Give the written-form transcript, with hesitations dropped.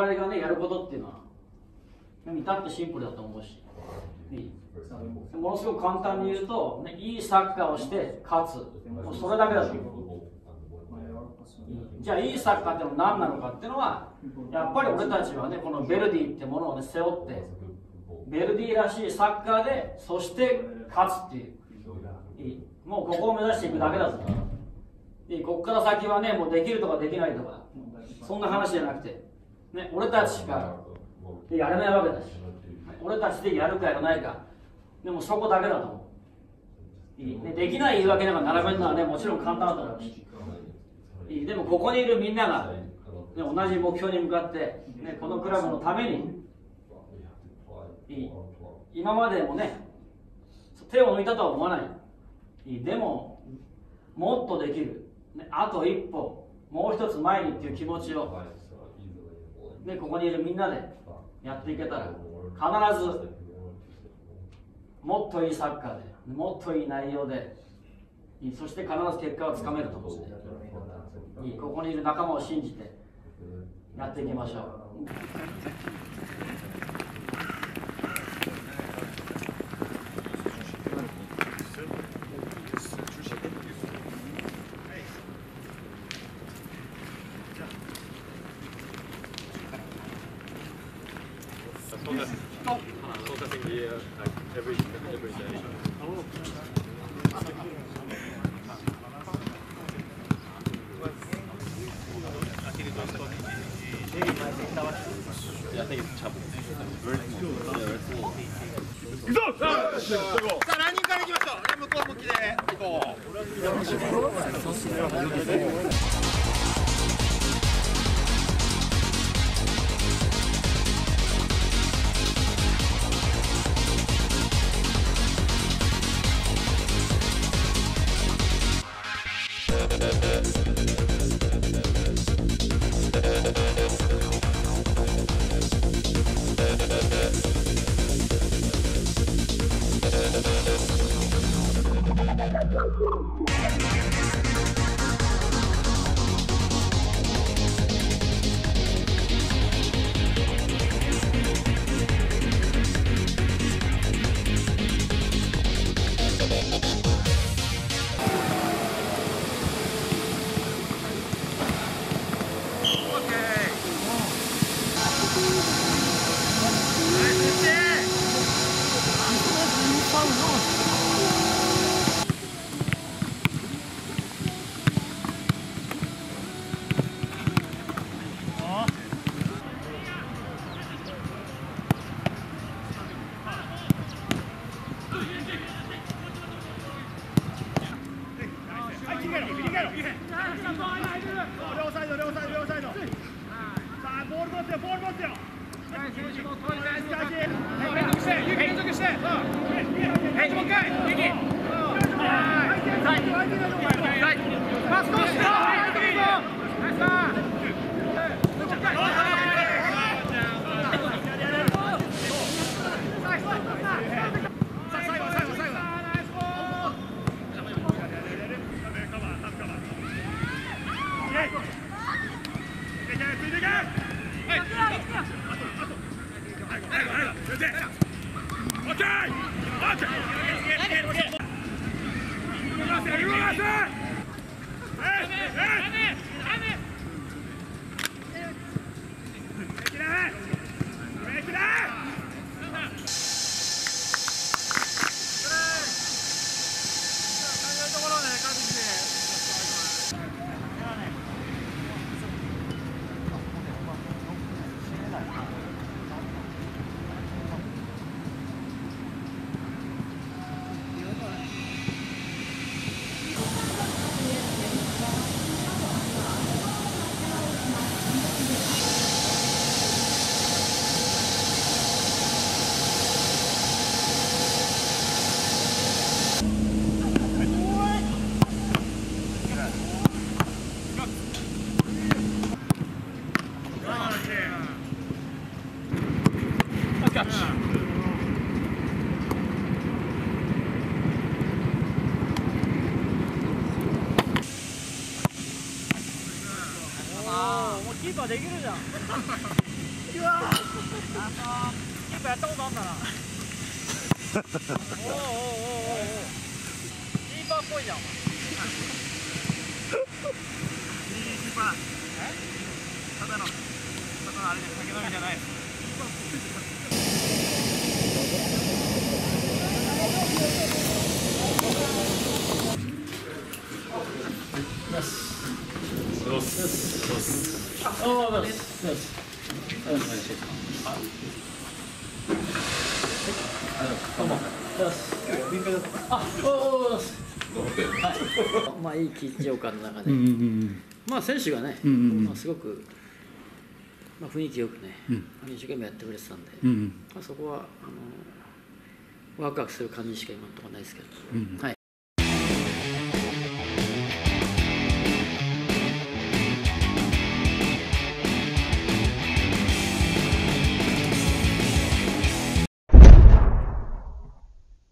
々がねやることっていうのは至ってシンプルだと思うし、ものすごく簡単に言うと、ね、いいサッカーをして勝つ、もうそれだけだと思う。じゃあいいサッカーってのは何なのかっていうのは、やっぱり俺たちはねこのヴェルディってものを、ね、背負って、ヴェルディらしいサッカーでそして勝つっていう、もうここを目指していくだけだぞ。ここから先はねもうできるとかできないとかそんな話じゃなくて、ね、俺たちしかやれないわけだし、俺たちでやるかやらないか、でもそこだけだと思う。ね、できない言い訳なんか並べるのはねもちろん簡単だと思うし、でもここにいるみんなが、ね、同じ目標に向かって、ね、このクラブのために今までもね手を抜いたとは思わない。でももっとできる、ね、あと一歩もう一つ前にっていう気持ちを、ね、ここにいるみんなでやっていけたら必ずもっといいサッカーでもっといい内容でそして必ず結果をつかめると思うんで、ここにいる仲間を信じてやっていきましょう。 さあランニングから行きましょう。向こう向きで行こう。 キーパーできるじゃん。 結構やったことあんだな。おおおおおお。キーパーっぽいじゃん。キーパー。ただのあれで酒飲みじゃない。まあいい緊張感の中で、まあ選手がね、まあすごく、まあ、雰囲気よくね、一生懸命やってくれてたんで、まあそこはワクワクする感じしか今のところないですけど、はい。